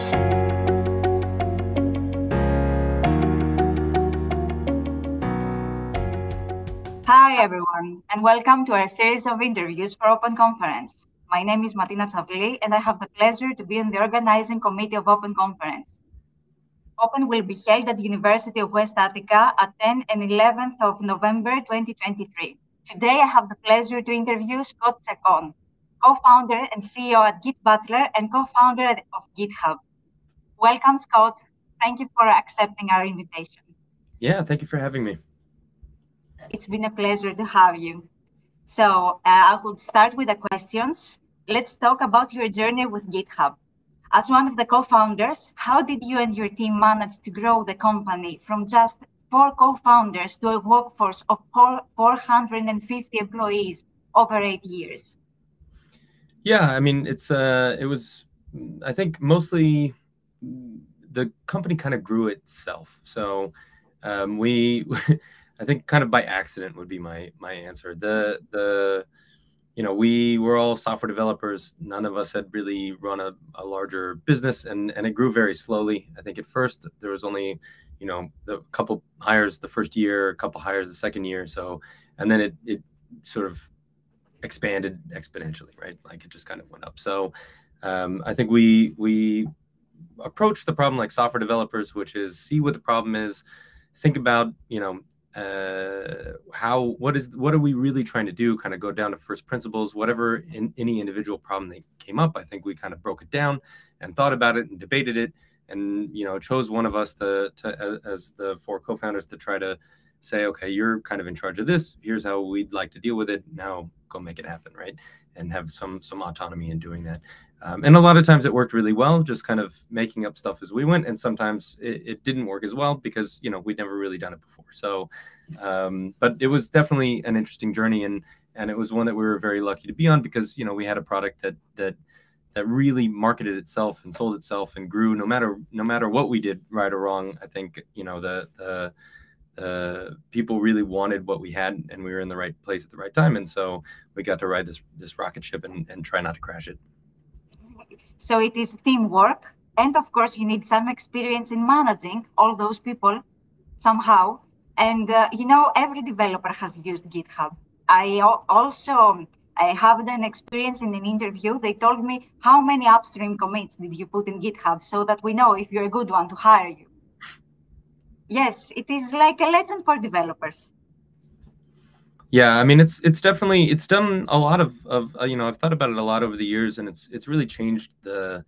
Hi, everyone, and welcome to our series of interviews for Open Conference. My name is Matina Tsavli, and I have the pleasure to be on the organizing committee of Open Conference. Open will be held at the University of West Attica at 10th and 11th of November 2023. Today, I have the pleasure to interview Scott Chacon, co-founder and CEO at Gitbutler and co-founder of GitHub. Welcome, Scott. Thank you for accepting our invitation. Yeah, thank you for having me. It's been a pleasure to have you. So I would start with the questions. Let's talk about your journey with GitHub. As one of the co-founders, how did you and your team manage to grow the company from just 4 co-founders to a workforce of 450 employees over 8 years? Yeah, I mean, it was, I think mostly the company kind of grew itself. So I think kind of by accident would be my answer. We were all software developers. None of us had really run a larger business, and it grew very slowly. I think at first there was only, a couple hires the first year, a couple hires the second year. So, and then it sort of expanded exponentially, right? Like it just kind of went up. So I think we approached the problem like software developers, which is see what the problem is, think about, what are we really trying to do, kind of go down to first principles. Whatever in any individual problem that came up, I think we kind of broke it down and thought about it and debated it, and chose one of us as the 4 co-founders to try to say, okay, you're kind of in charge of this, here's how we'd like to deal with it, now go make it happen, right? And have some autonomy in doing that. And a lot of times it worked really well, just kind of making up stuff as we went. And sometimes it didn't work as well because, we'd never really done it before. So, but it was definitely an interesting journey. And it was one that we were very lucky to be on because, we had a product that really marketed itself and sold itself and grew no matter what we did, right or wrong. I think, people really wanted what we had, and we were in the right place at the right time. And so we got to ride this rocket ship and try not to crash it. So it is teamwork. And of course, you need some experience in managing all those people somehow. And, every developer has used GitHub. I have an experience in an interview. They told me, how many upstream commits did you put in GitHub so that we know if you're a good one to hire you? Yes, it is like a legend for developers. Yeah, I mean, it's done a lot of I've thought about it a lot over the years, and it's really changed the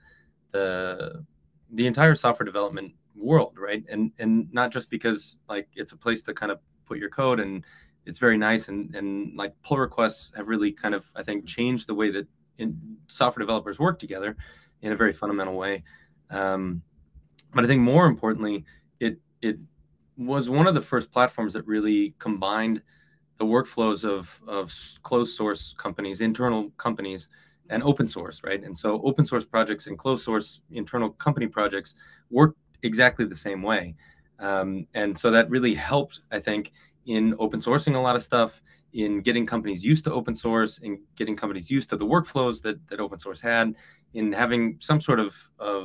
entire software development world, right? And not just because like it's a place to kind of put your code and it's very nice, and like pull requests have really kind of, I think, changed the way that software developers work together in a very fundamental way. But I think more importantly, it was one of the first platforms that really combined the workflows of closed source companies, internal companies, and open source, right? And so open source projects and closed source internal company projects work exactly the same way. And so that really helped, I think, in open sourcing a lot of stuff, in getting companies used to open source, and getting companies used to the workflows that open source had, in having some sort of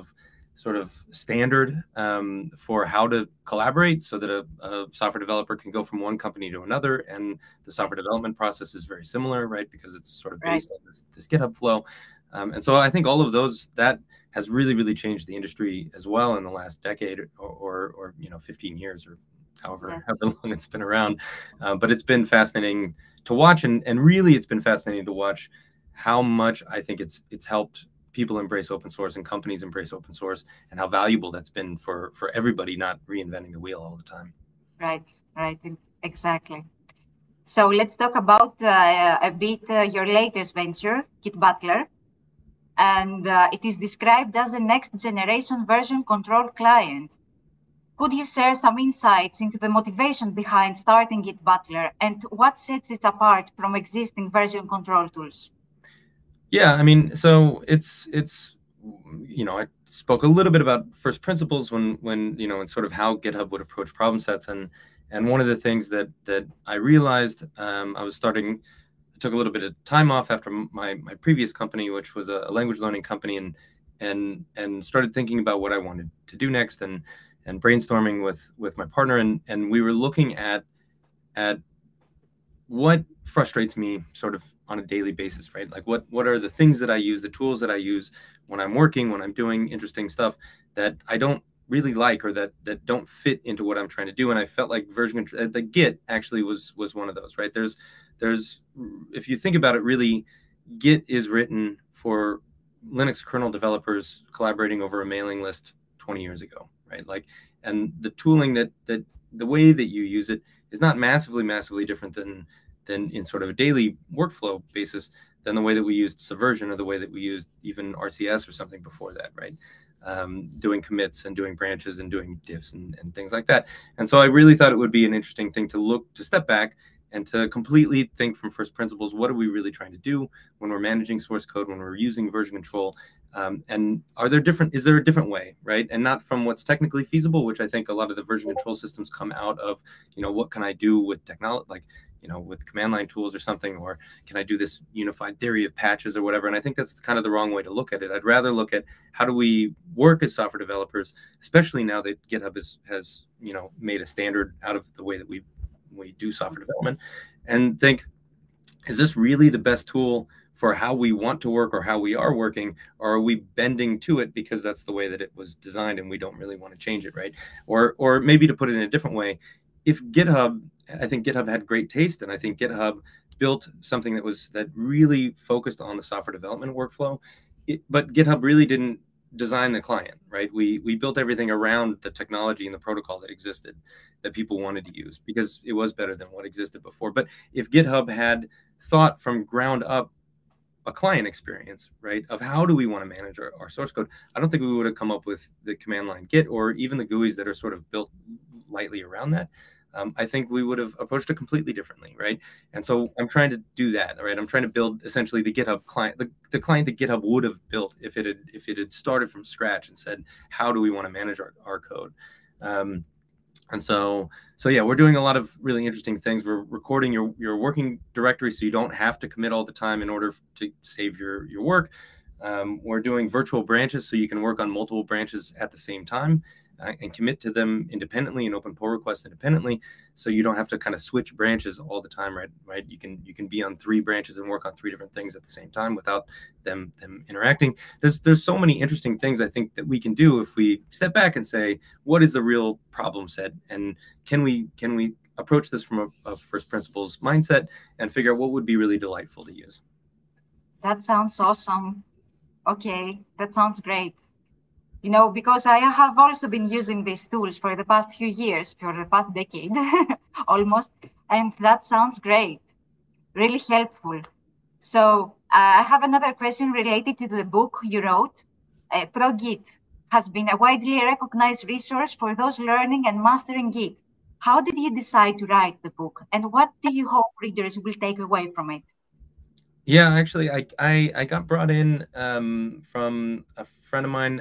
standard for how to collaborate so that a software developer can go from one company to another. And the software development process is very similar, right? Because it's sort of based on this GitHub flow. And so I think all of those, that has really, really changed the industry as well in the last decade or 15 years or however long it's been around. But it's been fascinating to watch, and really it's been fascinating to watch how much I think it's helped people embrace open source and companies embrace open source, and how valuable that's been for everybody, not reinventing the wheel all the time. Right, exactly. So let's talk about a bit your latest venture, Gitbutler. And it is described as a next generation version control client. Could you share some insights into the motivation behind starting Gitbutler and what sets it apart from existing version control tools? Yeah, I mean, so it's I spoke a little bit about first principles when and sort of how GitHub would approach problem sets, and one of the things that I realized, I took a little bit of time off after my previous company, which was a language learning company, and and started thinking about what I wanted to do next, and brainstorming with my partner, and we were looking at what frustrates me sort of on a daily basis, right? Like what are the things that I use, the tools that I use when I'm working, when I'm doing interesting stuff that I don't really like, or that don't fit into what I'm trying to do. And I felt like version control, the Git actually was one of those, right? There's if you think about it, really, Git is written for Linux kernel developers collaborating over a mailing list 20 years ago, right? Like, and the tooling that the way that you use it is not massively different than in sort of a daily workflow basis than the way that we used Subversion, or the way that we used even RCS or something before that, right? Doing commits and doing branches and doing diffs and things like that. And so I really thought it would be an interesting thing to step back and to completely think from first principles. What are we really trying to do when we're managing source code, when we're using version control? And is there a different way, right? And not from what's technically feasible, which I think a lot of the version control systems come out of, what can I do with technology, like, with command line tools or something, or can I do this unified theory of patches or whatever? And I think that's kind of the wrong way to look at it. I'd rather look at how do we work as software developers, especially now that GitHub has made a standard out of the way that we do software development, and think, is this really the best tool for how we want to work or how we are working, or are we bending to it because that's the way that it was designed and we don't really want to change it, right? Or maybe to put it in a different way, I think GitHub had great taste, and I think GitHub built something that really focused on the software development workflow, but GitHub really didn't design the client, right? We built everything around the technology and the protocol that existed, that people wanted to use, because it was better than what existed before. But if GitHub had thought from ground up a client experience, right, of how do we want to manage our source code, I don't think we would have come up with the command line Git, or even the GUIs that are sort of built lightly around that. I think we would have approached it completely differently, right? And so I'm trying to do that, right? I'm trying to build essentially the GitHub client, the client that GitHub would have built if it had started from scratch and said, how do we want to manage our code? And so yeah, we're doing a lot of really interesting things. We're recording your working directory, so you don't have to commit all the time in order to save your work. We're doing virtual branches, so you can work on multiple branches at the same time, and commit to them independently and open pull requests independently, so you don't have to kind of switch branches all the time, right? You can be on 3 branches and work on 3 different things at the same time without them interacting. There's so many interesting things I think that we can do if we step back and say, what is the real problem set, and can we approach this from a first principles mindset and figure out what would be really delightful to use. That sounds awesome. Okay, that sounds great. Because I have also been using these tools for the past few years, for the past decade, almost, and that sounds great, really helpful. So I have another question related to the book you wrote. ProGit has been a widely recognized resource for those learning and mastering Git. How did you decide to write the book, and what do you hope readers will take away from it? Yeah, actually, I got brought in from a friend of mine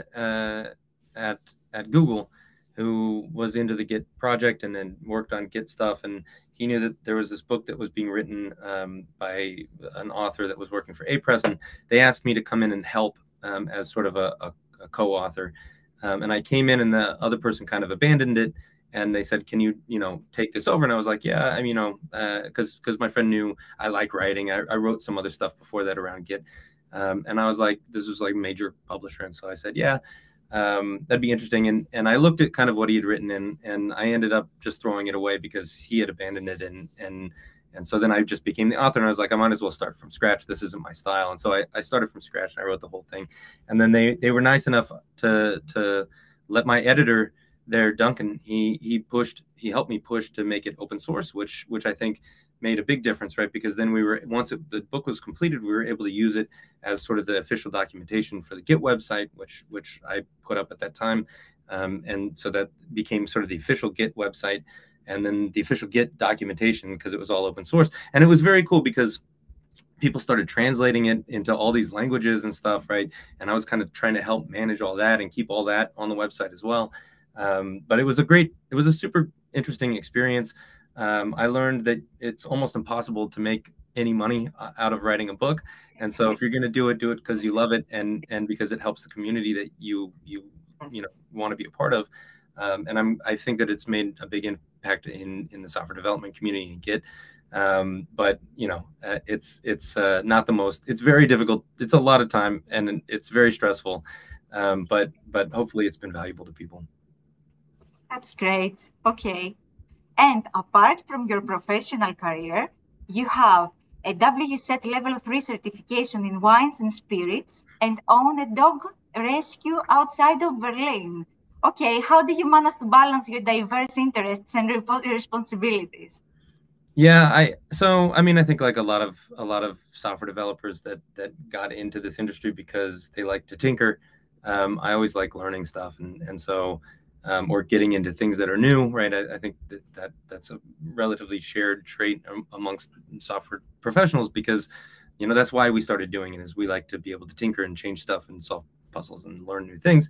at Google, who was into the Git project and then worked on Git stuff, and he knew that there was this book that was being written by an author that was working for Apress, and they asked me to come in and help as sort of a co-author, and I came in, and the other person kind of abandoned it. And they said, can you take this over? And I was like, yeah, because my friend knew I like writing. I wrote some other stuff before that around Git. And I was like, this was like a major publisher. And so I said, yeah, that'd be interesting. And I looked at kind of what he had written, and I ended up just throwing it away because he had abandoned it. And so then I just became the author, and I was like, I might as well start from scratch. This isn't my style. And so I started from scratch, and I wrote the whole thing. And then they were nice enough to let my editor there, Duncan, he helped me push to make it open source, which I think made a big difference, right? Because then once the book was completed, we were able to use it as sort of the official documentation for the Git website, which I put up at that time. And so that became sort of the official Git website, and then the official Git documentation, because it was all open source. And it was very cool because people started translating it into all these languages and stuff, right? And I was kind of trying to help manage all that and keep all that on the website as well. But it was a super interesting experience. I learned that it's almost impossible to make any money out of writing a book. And so if you're going to do it because you love it and because it helps the community that you know want to be a part of. And I think that it's made a big impact in the software development community in Git. But you know, it's not the most. It's very difficult. It's a lot of time and it's very stressful. But hopefully it's been valuable to people. That's great. Okay. And apart from your professional career, you have a WSET Level 3 certification in wines and spirits and own a dog rescue outside of Berlin. Okay, how do you manage to balance your diverse interests and responsibilities? Yeah, I mean, I think like a lot of software developers that got into this industry because they like to tinker. I always like learning stuff, and so or getting into things that are new, right? I think that's a relatively shared trait amongst software professionals because, you know, that's why we started doing it, is we like to be able to tinker and change stuff and solve puzzles and learn new things.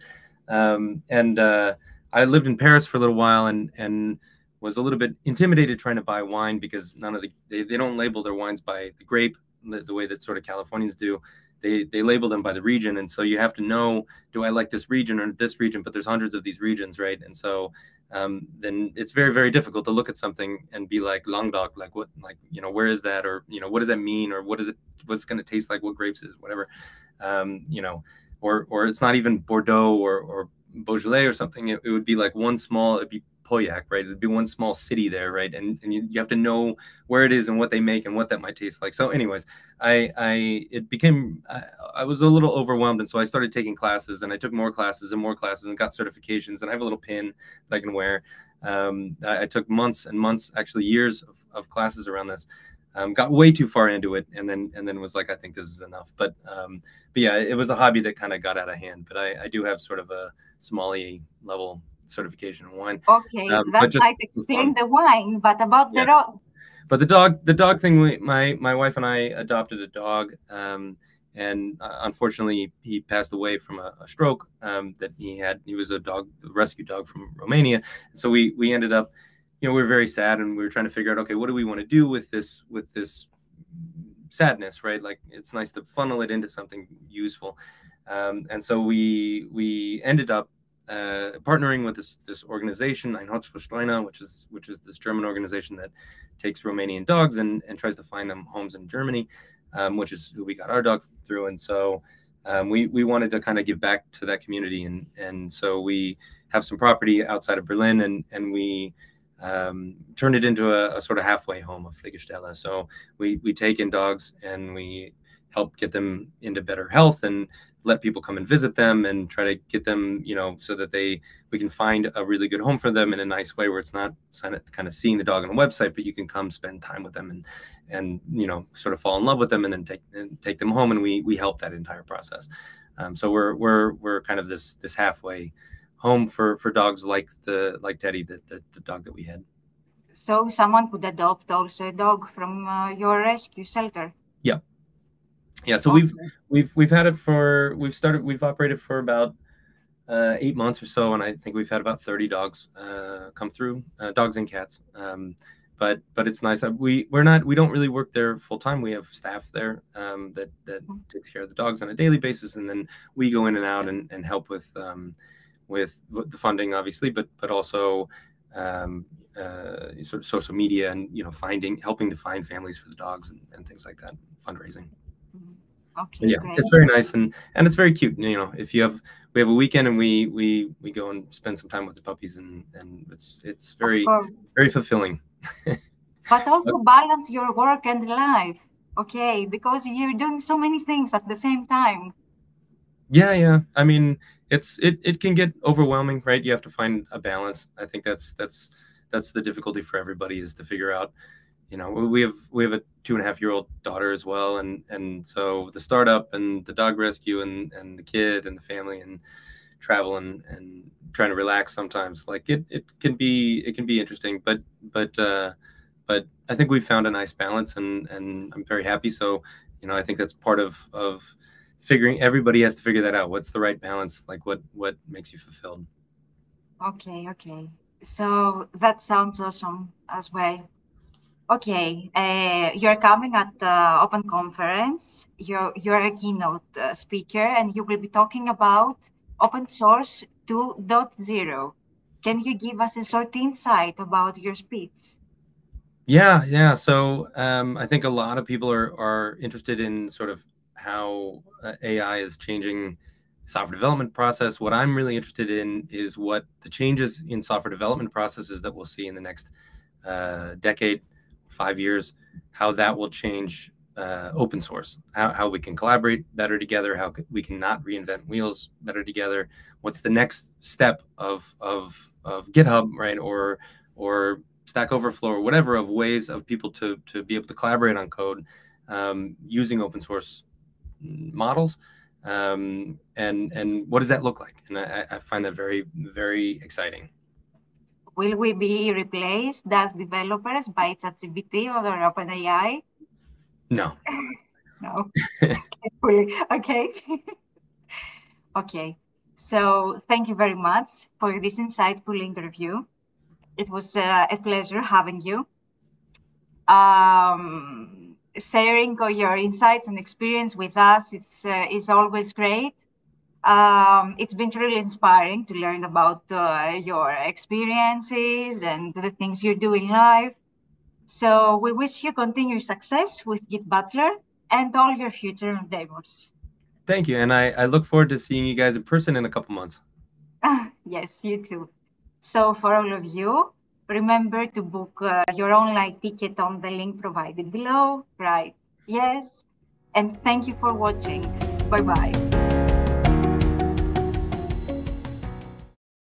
I lived in Paris for a little while and was a little bit intimidated trying to buy wine because they don't label their wines by the grape the way that sort of Californians do. They label them by the region, and so you have to know, do I like this region or this region? But there's hundreds of these regions, right? And so then it's very, very difficult to look at something and be like Languedoc, like what, like, you know, where is that, or, you know, what does that mean, or what's going to taste like, what grapes is, whatever, you know, or it's not even Bordeaux or Beaujolais or something. It would be like it'd be Pauillac, right? It'd be one small city there, right? And you have to know where it is and what they make and what that might taste like. So anyways, I was a little overwhelmed, and so I started taking classes, and I took more classes and got certifications, and I have a little pin that I can wear. I took months and months, actually years of classes around this. Got way too far into it, and then was like, I think this is enough. But yeah, it was a hobby that kind of got out of hand. But I do have sort of a sommelier level certification in wine. Okay, that might explain the wine, but about the dog. But the dog thing, my wife and I adopted a dog, and unfortunately he passed away from a stroke that he had. He was a rescue dog from Romania. So we ended up, you know, we were very sad, and we were trying to figure out, okay, what do we want to do with this sadness, right? Like, it's nice to funnel it into something useful. And so we ended up partnering with this organization, Einheitsversteiner, which is this German organization that takes Romanian dogs and tries to find them homes in Germany, which is who we got our dog through. And so we wanted to kind of give back to that community, and so we have some property outside of Berlin, and we turned it into a sort of halfway home, a Pflegestelle. So we take in dogs and we help get them into better health and let people come and visit them and try to get them, you know, so that we can find a really good home for them in a nice way, where it's not kind of seeing the dog on a website, but you can come spend time with them and you know, sort of fall in love with them and then take them home, and we help that entire process. So we're kind of this halfway home for dogs like Teddy, the dog that we had. So someone could adopt also a dog from your rescue shelter. Yeah. Yeah, so okay. we've operated for about 8 months or so, and I think we've had about 30 dogs come through, dogs and cats. But it's nice. We don't really work there full time. We have staff there that takes care of the dogs on a daily basis, and then we go in and out and help with the funding, obviously, but also sort of social media and, you know, helping to find families for the dogs and things like that, fundraising. Okay, yeah, great. It's very nice and it's very cute. You know, we have a weekend and we go and spend some time with the puppies, and it's very fulfilling. But also balance your work and life, okay? Because you're doing so many things at the same time. Yeah. I mean, it can get overwhelming, right? You have to find a balance. I think that's the difficulty for everybody, is to figure out. You know, we have a 2.5-year-old daughter as well, and so the startup and the dog rescue and the kid and the family and travel and trying to relax sometimes. Like it can be interesting, but I think we found a nice balance, and I'm very happy. So, you know, I think that's part of figuring. Everybody has to figure that out. What's the right balance? Like what makes you fulfilled? Okay. So that sounds awesome as well. Okay, you're coming at the Open Conference. You're a keynote speaker, and you will be talking about open source 2.0. Can you give us a short insight about your speech? Yeah. So I think a lot of people are interested in sort of how AI is changing software development process. What I'm really interested in is what the changes in software development processes that we'll see in the next decade, 5 years, how that will change open source, how we can collaborate better together, how we can not reinvent wheels better together. What's the next step of GitHub, right, or Stack Overflow or whatever, of ways of people to be able to collaborate on code using open source models, and what does that look like? And I find that very, very exciting. Will we be replaced as developers by ChatGPT or OpenAI? No. No. Okay. Okay. So thank you very much for this insightful interview. It was a pleasure having you. Sharing all your insights and experience with us is always great. It's been really inspiring to learn about your experiences and the things you do in life. So we wish you continued success with Gitbutler and all your future endeavors. Thank you. And I look forward to seeing you guys in person in a couple months. Yes, you too. So for all of you, remember to book your online ticket on the link provided below, right? Yes. And thank you for watching. Bye-bye.